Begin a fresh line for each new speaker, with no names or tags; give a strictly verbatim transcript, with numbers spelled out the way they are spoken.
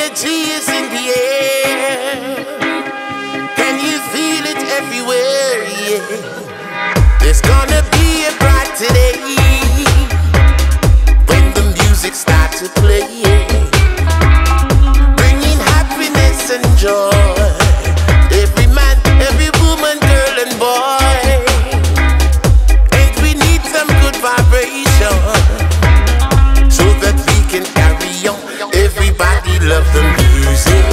Energy is in the air. Can you feel it everywhere? Yeah. There's gonna be a bright today when the music starts to play, bringing happiness and joy. Every man, every woman, girl and boy. And we need some good vibration so that we can carry on. Everybody love the music.